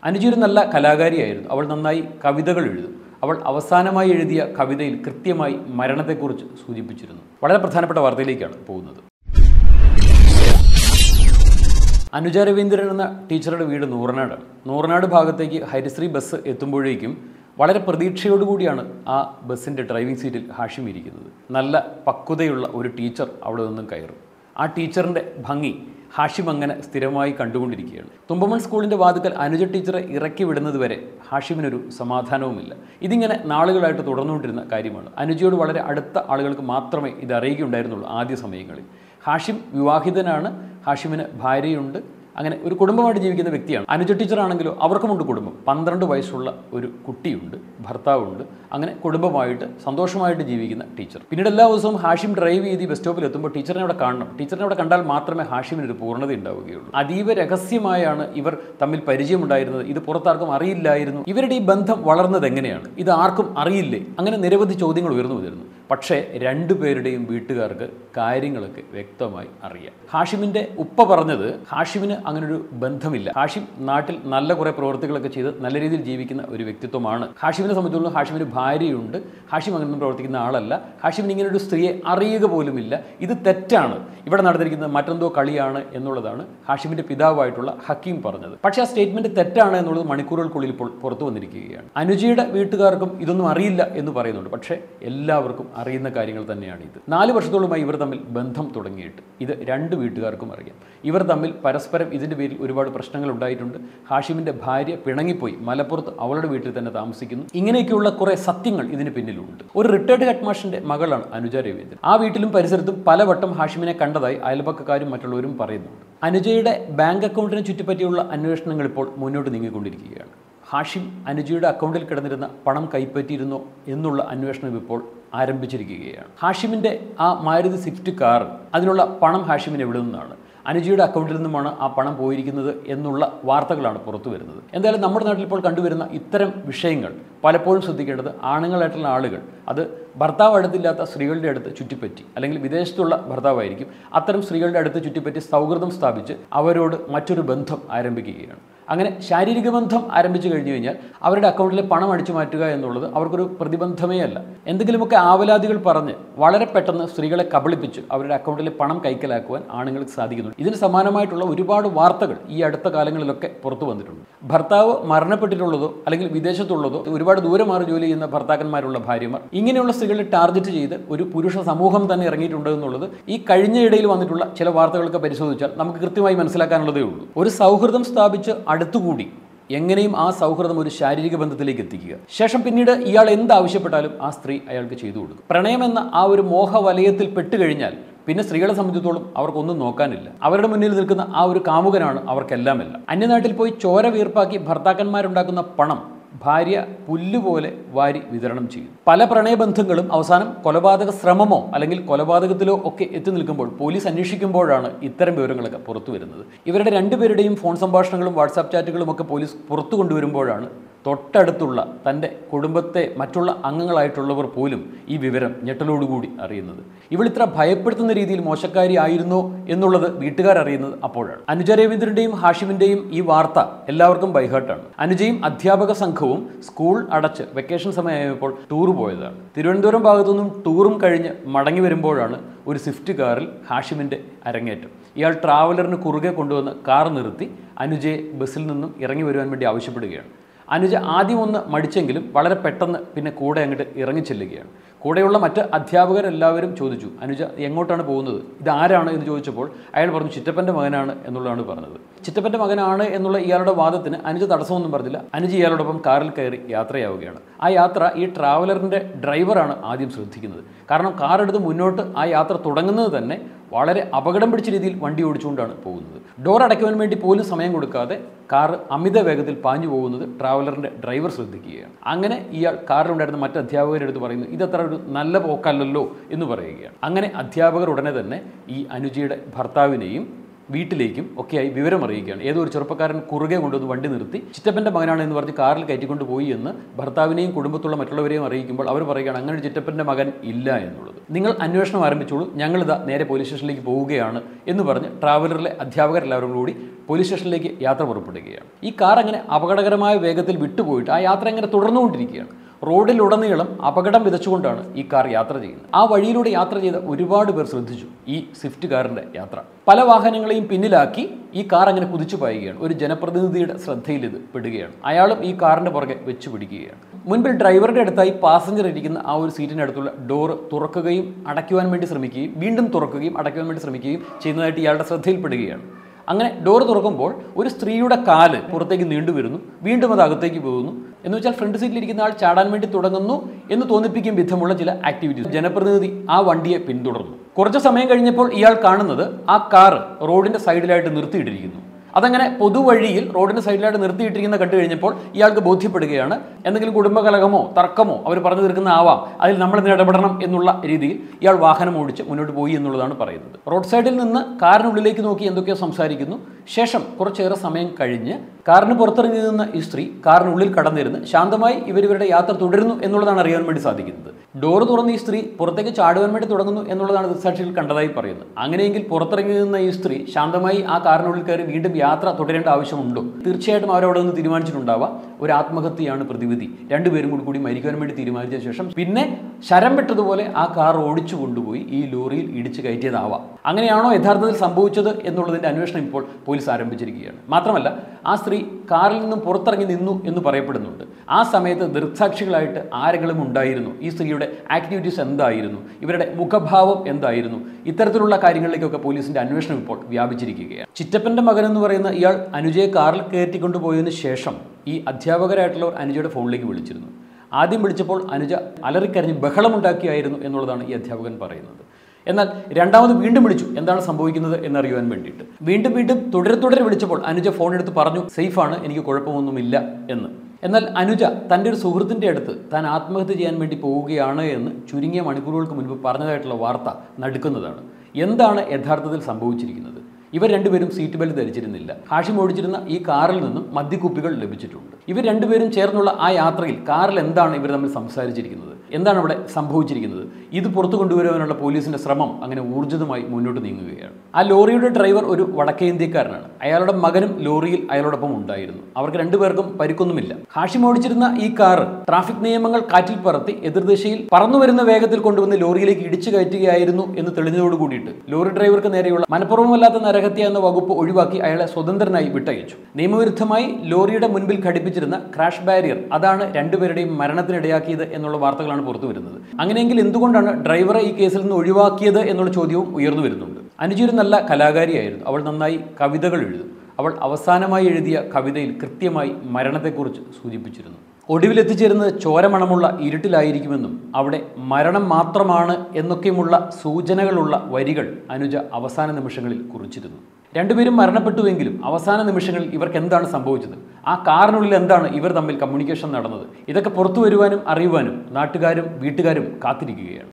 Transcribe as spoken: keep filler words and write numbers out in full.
അനുജ ഒരു നല്ല കലാകാരിയായിരുന്നു. അവൾ നന്നായി കവിതകൾ എഴുതും. അവൾ അവസാനമായി എഴുതിയ കവിതയിൽ കൃത്യമായി മരണത്തെക്കുറിച്ച് സൂചിപ്പിച്ചിരുന്നു. വളരെ പ്രധാനപ്പെട്ട വാർത്തയിലേക്കാണ് പോകുന്നത്. അനുജ രവീന്ദ്രൻ എന്ന ടീച്ചറുടെ വീട് നൂറനാടാണ്. നൂറനാട് ഭാഗത്തേക്ക് ഹരിശ്രീ ബസ് എത്തുമ്പോഴേക്കും വളരെ പ്രതീക്ഷയോടുകൂടിയാണ് ആ ബസ്സിൻ്റെ ഡ്രൈവിംഗ് സീറ്റിൽ ഹാഷിം ഇരിക്കുന്നത്. നല്ല പക്വതയുള്ള ഒരു ടീച്ചർ അവിടെ നിന്നും കയറും. ആ ടീച്ചറിൻ്റെ ഭംഗി ഹാഷിം അങ്ങനെ സ്ഥിരമായി കണ്ടുകൊണ്ടിരിക്കുകയാണ്. തുമ്പമൺ സ്കൂളിൻ്റെ വാതിക്കൽ അനുജ ടീച്ചറെ ഇറക്കി വിടുന്നത് വരെ ഹാഷിമിനൊരു സമാധാനവുമില്ല. ഇതിങ്ങനെ നാളുകളായിട്ട് തുടർന്നുകൊണ്ടിരുന്ന കാര്യമാണ്. അനുജയോട് വളരെ അടുത്ത ആളുകൾക്ക് മാത്രമേ ഇത് അറിയുകയുണ്ടായിരുന്നുള്ളൂ ആദ്യ സമയങ്ങളിൽ. ഹാഷിം വിവാഹിതനാണ്, ഹാഷിമിന് ഭാര്യയുണ്ട്, അങ്ങനെ ഒരു കുടുംബമായിട്ട് ജീവിക്കുന്ന വ്യക്തിയാണ്. അനുജ ടീച്ചറാണെങ്കിലോ അവർക്കുമുണ്ട് കുടുംബം. പന്ത്രണ്ട് വയസ്സുള്ള ഒരു കുട്ടിയുണ്ട്, ഭർത്താവുണ്ട്. അങ്ങനെ കുടുംബമായിട്ട് സന്തോഷമായിട്ട് ജീവിക്കുന്ന ടീച്ചർ. പിന്നീട് എല്ലാ ദിവസവും ഹാഷിം ഡ്രൈവ് ചെയ്ത് ബസ് സ്റ്റോപ്പിൽ എത്തുമ്പോൾ ടീച്ചറിനെ അവിടെ കാണണം. ടീച്ചറിനെ അവിടെ കണ്ടാൽ മാത്രമേ ഹാഷിമിന് ഒരു പൂർണ്ണത ഉണ്ടാവുകയുള്ളൂ. അതീവ രഹസ്യമായാണ് ഇവർ തമ്മിൽ പരിചയമുണ്ടായിരുന്നത്. ഇത് പുറത്താർക്കും അറിയില്ലായിരുന്നു. ഇവരുടെ ഈ ബന്ധം വളർന്നത് എങ്ങനെയാണ്? ഇത് ആർക്കും അറിയില്ലേ? അങ്ങനെ നിരവധി ചോദ്യങ്ങൾ ഉയർന്നു വരുന്നു. പക്ഷേ രണ്ടുപേരുടെയും വീട്ടുകാർക്ക് കാര്യങ്ങളൊക്കെ വ്യക്തമായി അറിയാം. ഹാഷിമിൻ്റെ ഉപ്പ പറഞ്ഞത് ഹാഷിമിന് അങ്ങനൊരു ബന്ധമില്ല. ഹാഷിം നാട്ടിൽ നല്ല കുറേ പ്രവൃത്തികളൊക്കെ ചെയ്ത് നല്ല രീതിയിൽ ജീവിക്കുന്ന ഒരു വ്യക്തിത്വമാണ്. ഹാഷിമിനെ സംബന്ധിച്ചിടത്തോളം ഹാഷിമിന് ഭാര്യയുണ്ട്. ഹാഷിം അങ്ങനെയൊന്നും പ്രവർത്തിക്കുന്ന ആളല്ല. ഹാഷിമിന് ഇങ്ങനെ ഒരു സ്ത്രീയെ അറിയുക പോലുമില്ല. ഇത് തെറ്റാണ്, ഇവിടെ നടന്നിരിക്കുന്നത് മറ്റെന്തോ കളിയാണ് എന്നുള്ളതാണ് ഹാഷിമിൻ്റെ പിതാവായിട്ടുള്ള ഹക്കീം പറഞ്ഞത്. പക്ഷേ ആ സ്റ്റേറ്റ്മെൻറ്റ് തെറ്റാണ് എന്നുള്ളത് മണിക്കൂറുകൾക്കുള്ളിൽ ഇപ്പോൾ പുറത്തു വന്നിരിക്കുകയാണ്. അനുജയുടെ വീട്ടുകാർക്കും ഇതൊന്നും അറിയില്ല എന്ന് പറയുന്നുണ്ട്. പക്ഷേ എല്ലാവർക്കും അറിയുന്ന കാര്യങ്ങൾ തന്നെയാണ് ഇത്. നാല് വർഷത്തോളമായി ഇവർ തമ്മിൽ ബന്ധം തുടങ്ങിയിട്ട് ഇത് രണ്ട് വീട്ടുകാർക്കും അറിയാം. ഇവർ തമ്മിൽ പരസ്പരം ഇതിൻ്റെ പേരിൽ ഒരുപാട് പ്രശ്നങ്ങൾ ഉണ്ടായിട്ടുണ്ട്. ഹാഷിമിൻ്റെ ഭാര്യ പിണങ്ങിപ്പോയി മലപ്പുറത്ത് അവളുടെ വീട്ടിൽ തന്നെ താമസിക്കുന്നു. ഇങ്ങനെയൊക്കെയുള്ള കുറേ സത്യങ്ങൾ ഇതിന് പിന്നിലുണ്ട്. ഒരു റിട്ടയർഡ് ഹെഡ് മാസ്റ്ററിൻ്റെ മകളാണ് അനുജ രവീന്ദ്രൻ. ആ വീട്ടിലും പരിസരത്തും പലവട്ടം ഹാഷിമിനെ കണ്ടതായി അയൽപക്കക്കാരും മറ്റുള്ളവരും പറയുന്നുണ്ട്. അനുജയുടെ ബാങ്ക് അക്കൗണ്ടിനെ ചുറ്റിപ്പറ്റിയുള്ള അന്വേഷണങ്ങൾ ഇപ്പോൾ മുന്നോട്ട് നീങ്ങിക്കൊണ്ടിരിക്കുകയാണ്. ഹാഷിം അനുജയുടെ അക്കൗണ്ടിൽ കിടന്നിരുന്ന പണം കൈപ്പറ്റിയിരുന്നോ എന്നുള്ള അന്വേഷണം ഇപ്പോൾ ആരംഭിച്ചിരിക്കുകയാണ്. ഹാഷിമിൻ്റെ ആ മാരുതി സ്വിഫ്റ്റ് കാർ, അതിനുള്ള പണം ഹാഷിമിന് എവിടെ നിന്നാണ്, അനുജയുടെ അക്കൗണ്ടിൽ നിന്നുമാണ് ആ പണം പോയിരിക്കുന്നത് എന്നുള്ള വാർത്തകളാണ് പുറത്തു വരുന്നത്. എന്തായാലും നമ്മുടെ നാട്ടിൽ ഇപ്പോൾ കണ്ടുവരുന്ന ഇത്തരം വിഷയങ്ങൾ പലപ്പോഴും ശ്രദ്ധിക്കേണ്ടത് ആണുങ്ങളായിട്ടുള്ള ആളുകൾ അത് ഭർത്താവ് അടുത്തില്ലാത്ത സ്ത്രീകളുടെ അടുത്ത് ചുറ്റിപ്പറ്റി, അല്ലെങ്കിൽ വിദേശത്തുള്ള ഭർത്താവായിരിക്കും, അത്തരം സ്ത്രീകളുടെ അടുത്ത് ചുറ്റിപ്പറ്റി സൗഹൃദം സ്ഥാപിച്ച് അവരോട് മറ്റൊരു ബന്ധം ആരംഭിക്കുകയാണ്. അങ്ങനെ ശാരീരിക ബന്ധം ആരംഭിച്ചു കഴിഞ്ഞു കഴിഞ്ഞാൽ അവരുടെ അക്കൗണ്ടിലെ പണം അടിച്ചു മാറ്റുക എന്നുള്ളത് അവർക്കൊരു പ്രതിബന്ധമേ അല്ല. എന്തെങ്കിലുമൊക്കെ ആവലാതികൾ പറഞ്ഞ് വളരെ പെട്ടെന്ന് സ്ത്രീകളെ കബളിപ്പിച്ച് അവരുടെ അക്കൗണ്ടിലെ പണം കൈക്കലാക്കുവാൻ ആണുങ്ങൾക്ക് സാധിക്കുന്നു. ഇതിന് സമാനമായിട്ടുള്ള ഒരുപാട് വാർത്തകൾ ഈ അടുത്ത കാലങ്ങളിലൊക്കെ പുറത്തു വന്നിട്ടുണ്ട്. ഭർത്താവ് മരണപ്പെട്ടിട്ടുള്ളതോ അല്ലെങ്കിൽ വിദേശത്തുള്ളതോ ഒരുപാട് ദൂരെ മാറി ജോലി ചെയ്യുന്ന ഭർത്താക്കന്മാരുള്ള ഭാര്യമാർ ഇങ്ങനെയുള്ള സ്ത്രീകളെ ടാർഗറ്റ് ചെയ്ത് ഒരു പുരുഷ സമൂഹം തന്നെ ഇറങ്ങിയിട്ടുണ്ട് എന്നുള്ളത് ഈ കഴിഞ്ഞ ഇടയിൽ വന്നിട്ടുള്ള ചില വാർത്തകളൊക്കെ പരിശോധിച്ചാൽ നമുക്ക് കൃത്യമായി മനസ്സിലാക്കാനുള്ളതേ ഉള്ളൂ. ഒരു സൗഹൃദം സ്ഥാപിച്ച് അടുത്തുകൂടി എങ്ങനെയും ആ സൗഹൃദം ഒരു ശാരീരിക ബന്ധത്തിലേക്ക് എത്തിക്കുക, ശേഷം പിന്നീട് ഇയാൾ എന്താവശ്യപ്പെട്ടാലും ആ സ്ത്രീ അയാൾക്ക് ചെയ്തു കൊടുക്കും. പ്രണയമെന്ന ആ ഒരു മോഹവലയത്തിൽ പെട്ടുകഴിഞ്ഞാൽ പിന്നെ സ്ത്രീകളെ സംബന്ധിച്ചിടത്തോളം അവർക്കൊന്നും നോക്കാനില്ല. അവരുടെ മുന്നിൽ നിൽക്കുന്ന ആ ഒരു കാമുകനാണ് അവർക്കെല്ലാമെല്ലാം. അന്യനാട്ടിൽ പോയി ചോര വീർപ്പാക്കി ഭർത്താക്കന്മാരുണ്ടാക്കുന്ന പണം ഭാര്യ പുല്ലുപോലെ വാരി വിതരണം ചെയ്യും. പല പ്രണയബന്ധങ്ങളും അവസാനം കൊലപാതക ശ്രമമോ അല്ലെങ്കിൽ കൊലപാതകത്തിലോ ഒക്കെ എത്തി നിൽക്കുമ്പോൾ പോലീസ് അന്വേഷിക്കുമ്പോഴാണ് ഇത്തരം വിവരങ്ങളൊക്കെ പുറത്തു വരുന്നത്. ഇവരുടെ രണ്ടുപേരുടെയും ഫോൺ സംഭാഷണങ്ങളും വാട്സാപ്പ് ചാറ്റുകളും ഒക്കെ പോലീസ് പുറത്തു കൊണ്ടുവരുമ്പോഴാണ് തൊട്ടടുത്തുള്ള തൻ്റെ കുടുംബത്തെ മറ്റുള്ള അംഗങ്ങളായിട്ടുള്ളവർ പോലും ഈ വിവരം ഞെട്ടലോടുകൂടി അറിയുന്നത്. ഇവളിത്ര ഭയപ്പെടുത്തുന്ന രീതിയിൽ മോശക്കാരി ആയിരുന്നോ എന്നുള്ളത് വീട്ടുകാരറിയുന്നത് അപ്പോഴാണ്. അനുജ രവീന്ദ്രൻ്റെയും ഹാഷിമിൻ്റെയും ഈ വാർത്ത എല്ലാവർക്കും ബൈഹേർട്ടാണ്. അനുജയും അധ്യാപക സംഘവും സ്കൂൾ അടച്ച് വെക്കേഷൻ സമയമായപ്പോൾ ടൂർ പോയതാണ്. തിരുവനന്തപുരം ഭാഗത്തുനിന്നും ടൂറും കഴിഞ്ഞ് മടങ്ങി വരുമ്പോഴാണ് ഒരു സ്വിഫ്റ്റ് കാറിൽ ഹാഷിമിൻ്റെ അരങ്ങേറ്റം. ഇയാൾ ട്രാവലറിന് കുറുകെ കൊണ്ടുവന്ന് കാർ നിർത്തി അനുജയെ ബസ്സിൽ നിന്നും ഇറങ്ങി വരുവാൻ വേണ്ടി ആവശ്യപ്പെടുകയാണ്. അനുജ ആദ്യം ഒന്ന് മടിച്ചെങ്കിലും വളരെ പെട്ടെന്ന് പിന്നെ കൂടെ അങ്ങോട്ട് ഇറങ്ങിച്ചെല്ലുകയാണ്. കൂടെയുള്ള മറ്റ് അധ്യാപകരെല്ലാവരും ചോദിച്ചു, അനുജ എങ്ങോട്ടാണ് പോകുന്നത്, ഇതാരാണ് എന്ന് ചോദിച്ചപ്പോൾ അയാൾ പറഞ്ഞു ചിറ്റപ്പൻ്റെ മകനാണ് എന്നുള്ളതാണ് പറഞ്ഞത്. ചിറ്റപ്പൻ്റെ മകനാണ് എന്നുള്ള ഇയാളുടെ വാദത്തിന് അനുജ തടസ്സമൊന്നും പറഞ്ഞില്ല. അനുജ ഇയാളോടൊപ്പം കാറിൽ കയറി യാത്രയാവുകയാണ്. ആ യാത്ര ഈ ട്രാവലറിൻ്റെ ഡ്രൈവറാണ് ആദ്യം ശ്രദ്ധിക്കുന്നത്. കാരണം കാർ എടുത്ത് മുന്നോട്ട് ആ യാത്ര തുടങ്ങുന്നത് തന്നെ വളരെ അപകടം പിടിച്ച രീതിയിൽ വണ്ടി ഓടിച്ചുകൊണ്ടാണ് പോകുന്നത്. ഡോർ അടയ്ക്കുവാൻ വേണ്ടി പോലും സമയം കൊടുക്കാതെ കാർ അമിത വേഗത്തിൽ പാഞ്ഞു പോകുന്നത് ട്രാവലറിൻ്റെ ഡ്രൈവർ ശ്രദ്ധിക്കുകയാണ്. അങ്ങനെ ഇയാൾ കാറിലുണ്ടായിരുന്ന മറ്റ് അധ്യാപകരുടെ അടുത്ത് പറയുന്നു, ഇതത്ര ഒരു നല്ല പോക്കല്ലല്ലോ എന്ന് പറയുകയാണ്. അങ്ങനെ അധ്യാപകർ ഉടനെ തന്നെ ഈ അനുജയുടെ ഭർത്താവിനെയും വീട്ടിലേക്കും ഒക്കെയായി വിവരം അറിയിക്കുകയാണ്. ഏതോ ഒരു ചെറുപ്പക്കാരൻ കുറുകെ കൊണ്ടുവന്ന് വണ്ടി നിർത്തി ചിറ്റപ്പൻ്റെ മകനാണ് എന്ന് പറഞ്ഞ് കാറിൽ കയറ്റിക്കൊണ്ട് പോയി എന്ന് ഭർത്താവിനെയും കുടുംബത്തുള്ള മറ്റുള്ളവരെയും അറിയിക്കുമ്പോൾ അവർ പറയുകയാണ് അങ്ങനെ ഒരു ചിറ്റപ്പൻ്റെ മകൻ ഇല്ല എന്നുള്ളത്. നിങ്ങൾ അന്വേഷണം ആരംഭിച്ചോളൂ, ഞങ്ങളിതാ നേരെ പോലീസ് സ്റ്റേഷനിലേക്ക് പോവുകയാണ് എന്ന് പറഞ്ഞ് ട്രാവലറിലെ അധ്യാപകരെല്ലാവരും കൂടി പോലീസ് സ്റ്റേഷനിലേക്ക് യാത്ര പുറപ്പെടുകയാണ്. ഈ കാർ അങ്ങനെ അപകടകരമായ വേഗത്തിൽ വിട്ടുപോയിട്ട് ആ യാത്ര അങ്ങനെ തുടർന്നുകൊണ്ടിരിക്കുകയാണ്. റോഡിലുടനീളം അപകടം വിതച്ചുകൊണ്ടാണ് ഈ കാർ യാത്ര ചെയ്യുന്നത്. ആ വഴിയിലൂടെ യാത്ര ചെയ്ത ഒരുപാട് പേർ ശ്രദ്ധിച്ചു ഈ സ്വിഫ്റ്റ് കാറിൻ്റെ യാത്ര. പല വാഹനങ്ങളെയും പിന്നിലാക്കി ഈ കാർ അങ്ങനെ കുതിച്ചു പായുകയാണ്. ഒരു ജനപ്രതിനിധിയുടെ ശ്രദ്ധയിൽ ഇത് പെടുകയാണ്. അയാളും ഈ കാറിൻ്റെ പുറകെ വെച്ച് പിടിക്കുകയാണ്. മുൻപിൽ ഡ്രൈവറുടെ അടുത്തായി പാസഞ്ചർ ഇരിക്കുന്ന ആ ഒരു സീറ്റിനടുത്തുള്ള ഡോറ് തുറക്കുകയും അടയ്ക്കുവാൻ വേണ്ടി ശ്രമിക്കുകയും വീണ്ടും തുറക്കുകയും അടയ്ക്കുവാൻ വേണ്ടി ശ്രമിക്കുകയും ചെയ്യുന്നതായിട്ട് ഇയാളുടെ ശ്രദ്ധയിൽപ്പെടുകയാണ്. അങ്ങനെ ഡോറ് തുറക്കുമ്പോൾ ഒരു സ്ത്രീയുടെ കാല് പുറത്തേക്ക് നീണ്ടുവരുന്നു, വീണ്ടും അത് അകത്തേക്ക് പോകുന്നു. എന്ന് വെച്ചാൽ ഫ്രണ്ട് സീറ്റിലിരിക്കുന്ന ആൾ ചാടാൻ വേണ്ടി തുടങ്ങുന്നു എന്ന് തോന്നിപ്പിക്കും വിധമുള്ള ചില ആക്ടിവിറ്റീസ്. ജനപ്രതിനിധി ആ വണ്ടിയെ പിന്തുടർന്നു. കുറച്ച് സമയം കഴിഞ്ഞപ്പോൾ ഇയാൾ കാണുന്നത് ആ കാർ റോഡിൻ്റെ സൈഡിലായിട്ട് നിർത്തിയിട്ടിരിക്കുന്നു. അതങ്ങനെ പൊതുവഴിയിൽ റോഡിൻ്റെ സൈഡിലായിട്ട് നിർത്തിയിട്ടിരിക്കുന്ന കണ്ടു കഴിഞ്ഞപ്പോൾ ഇയാൾക്ക് ബോധ്യപ്പെടുകയാണ് എന്തെങ്കിലും കുടുംബകലഹമോ തർക്കമോ അവർ പറഞ്ഞു തീർക്കുന്ന ആവാം, അതിൽ നമ്മളിന്ന് ഇടപെടണം എന്നുള്ള രീതിയിൽ ഇയാൾ വാഹനം ഓടിച്ച് മുന്നോട്ട് പോയി എന്നുള്ളതാണ് പറയുന്നത്. റോഡ് സൈഡിൽ നിന്ന് കാറിനുള്ളിലേക്ക് നോക്കി എന്തൊക്കെയോ സംസാരിക്കുന്നു. ശേഷം കുറച്ചേറെ സമയം കഴിഞ്ഞ് കാറിന് പുറത്തിറങ്ങി നിന്ന ഈ സ്ത്രീ കാറിനുള്ളിൽ കടന്നിരുന്ന് ശാന്തമായി ഇവരിവരുടെ യാത്ര തുടരുന്നു എന്നുള്ളതാണ് അറിയാൻ വേണ്ടി സാധിക്കുന്നത്. ഡോറ് തുറന്ന് ഈ സ്ത്രീ പുറത്തേക്ക് ചാടുവാൻ വേണ്ടി തുടങ്ങുന്നു എന്നുള്ളതാണ് ദൃക്സാക്ഷികൾ കണ്ടതായി പറയുന്നത്. അങ്ങനെയെങ്കിൽ പുറത്തിറങ്ങി നിന്ന ഈ സ്ത്രീ ശാന്തമായി ആ കാറിനുള്ളിൽ കയറി വീണ്ടും യാത്ര തുടരേണ്ട ആവശ്യമുണ്ടോ? തീർച്ചയായിട്ടും അവരവിടെ നിന്ന് തീരുമാനിച്ചിട്ടുണ്ടാവാം ഒരു ആത്മഹത്യയാണ് പ്രതിവിധി, രണ്ടുപേരും കൂടി കൂടി മരിക്കാൻ വേണ്ടി തീരുമാനിച്ച ശേഷം പിന്നെ ശരം വിട്ടതുപോലെ ആ കാർ ഓടിച്ചു കൊണ്ടുപോയി ഈ ലോറിയിൽ ഇടിച്ചു കയറ്റിയതാവാം. അങ്ങനെയാണോ യഥാർത്ഥത്തിൽ സംഭവിച്ചത് എന്നുള്ളതിൻ്റെ അന്വേഷണം ഇപ്പോൾ പോലീസ് ആരംഭിച്ചിരിക്കുകയാണ്. മാത്രമല്ല ആ സ്ത്രീ കാറിൽ നിന്നും പുറത്തിറങ്ങി നിന്നു എന്ന് പറയപ്പെടുന്നുണ്ട്. ആ സമയത്ത് ദൃക്സാക്ഷികളായിട്ട് ആരെങ്കിലും ഉണ്ടായിരുന്നു? ഈ സ്ത്രീയുടെ ആക്ടിവിറ്റീസ് എന്തായിരുന്നു? ഇവരുടെ മുഖഭാവം എന്തായിരുന്നു? ഇത്തരത്തിലുള്ള കാര്യങ്ങളിലേക്കൊക്കെ പോലീസിന്റെ അന്വേഷണം ഇപ്പോൾ വ്യാപിച്ചിരിക്കുകയാണ്. ചിറ്റപ്പൻ്റെ മകൻ എന്ന് പറയുന്ന ഇയാൾ അനുജയെ കാറിൽ കയറ്റിക്കൊണ്ടുപോയതിനു ശേഷം ഈ അധ്യാപകരായിട്ടുള്ളവർ അനുജയുടെ ഫോണിലേക്ക് വിളിച്ചിരുന്നു. ആദ്യം വിളിച്ചപ്പോൾ അനുജ അലറിക്കരഞ്ഞ് ബഹളമുണ്ടാക്കിയായിരുന്നു എന്നുള്ളതാണ് ഈ അധ്യാപകൻ പറയുന്നത്. എന്നാൽ രണ്ടാമത് വീണ്ടും വിളിച്ചു എന്താണ് സംഭവിക്കുന്നത് എന്നറിയുവാൻ വേണ്ടിയിട്ട്. വീണ്ടും വീണ്ടും തുടരെ തുടരെ വിളിച്ചപ്പോൾ അനുജ ഫോൺ എടുത്ത് പറഞ്ഞു സേഫാണ്, എനിക്ക് കുഴപ്പമൊന്നുമില്ല എന്ന്. എന്നാൽ അനുജ തൻ്റെ ഒരു സുഹൃത്തിൻ്റെ അടുത്ത് താൻ ആത്മഹത്യ ചെയ്യാൻ വേണ്ടി പോവുകയാണ് എന്ന് ചുരുങ്ങിയ മണിക്കൂറുകൾക്ക് മുൻപ് പറഞ്ഞതായിട്ടുള്ള വാർത്ത നടുക്കുന്നതാണ്. എന്താണ് യഥാർത്ഥത്തിൽ സംഭവിച്ചിരിക്കുന്നത്? ഇവർ രണ്ടുപേരും സീറ്റ് ബെൽറ്റ് ധരിച്ചിരുന്നില്ല. ഹാഷിം ഓടിച്ചിരുന്ന ഈ കാറിൽ നിന്നും മദ്യക്കുപ്പികൾ ലഭിച്ചിട്ടുണ്ട്. ഇവർ രണ്ടുപേരും ചേർന്നുള്ള ആ യാത്രയിൽ കാറിൽ എന്താണ് ഇവർ തമ്മിൽ സംസാരിച്ചിരിക്കുന്നത്, എന്താണ് അവിടെ സംഭവിച്ചിരിക്കുന്നത്, ഇത് പുറത്തു കൊണ്ടുവരുവാനുള്ള പോലീസിന്റെ ശ്രമം അങ്ങനെ ഊർജിതമായി മുന്നോട്ട് നീങ്ങുകയാണ്. ആ ലോറിയുടെ ഡ്രൈവർ ഒരു വടക്കേ ഇന്ത്യക്കാരനാണ്. അയാളുടെ മകനും ലോറിയിൽ അയാളോടൊപ്പം ഉണ്ടായിരുന്നു. അവർക്ക് രണ്ടുപേർക്കും പരിക്കൊന്നുമില്ല. ഹാഷിം ഓടിച്ചിരുന്ന ഈ കാർ ട്രാഫിക് നിയമങ്ങൾ കാറ്റിൽ പറത്തി എതിർദിശയിൽ പറന്നു വരുന്ന വേഗത്തിൽ കൊണ്ടുവന്ന് ലോറിയിലേക്ക് ഇടിച്ചു കയറ്റുകയായിരുന്നു എന്ന് തെളിഞ്ഞതോട് കൂടിയിട്ട് ലോറി ഡ്രൈവർക്ക് നേരെയുള്ള മനഃപൂർവ്വമല്ലാത്ത നരഹത്യ എന്ന വകുപ്പ് ഒഴിവാക്കി അയാളെ സ്വതന്ത്രനായി വിട്ടയച്ചു. നിയമവിരുദ്ധമായി ലോറിയുടെ മുൻപിൽ ഘടിപ്പിച്ചിരുന്ന ക്രാഷ് ബാരിയർ അതാണ് രണ്ടുപേരുടെയും മരണത്തിനിടയാക്കിയത് എന്നുള്ള വാർത്തകളാണ് പുറത്തു വരുന്നത്. അങ്ങനെയെങ്കിൽ എന്തുകൊണ്ടാണ് ഡ്രൈവറെ ഈ കേസിൽ നിന്ന് ഒഴിവാക്കിയത് എന്നുള്ള ചോദ്യവും ഉയർന്നു വരുന്നുണ്ട്. അനുജ ഒരു നല്ല കലാകാരിയായിരുന്നു. അവൾ നന്നായി കവിതകൾ എഴുതും. അവൾ അവസാനമായി എഴുതിയ കവിതയിൽ കൃത്യമായി മരണത്തെക്കുറിച്ച് സൂചിപ്പിച്ചിരുന്നു. ഒടുവിലെത്തിച്ചേരുന്നത് ചോരമണമുള്ള ഇരുട്ടിലായിരിക്കുമെന്നും അവിടെ മരണം മാത്രമാണ് എന്നൊക്കെയുമുള്ള സൂചനകളുള്ള വരികൾ അനുജ അവസാന നിമിഷങ്ങളിൽ കുറിച്ചിരുന്നു. രണ്ടുപേരും മരണപ്പെട്ടുവെങ്കിലും അവസാന നിമിഷങ്ങളിൽ ഇവർക്ക് എന്താണ് സംഭവിച്ചത്, ആ കാറിനുള്ളിൽ എന്താണ് ഇവർ തമ്മിൽ കമ്മ്യൂണിക്കേഷൻ നടന്നത്, ഇതൊക്കെ പുറത്തു വരുവാനും അറിയുവാനും നാട്ടുകാരും വീട്ടുകാരും കാത്തിരിക്കുകയാണ്.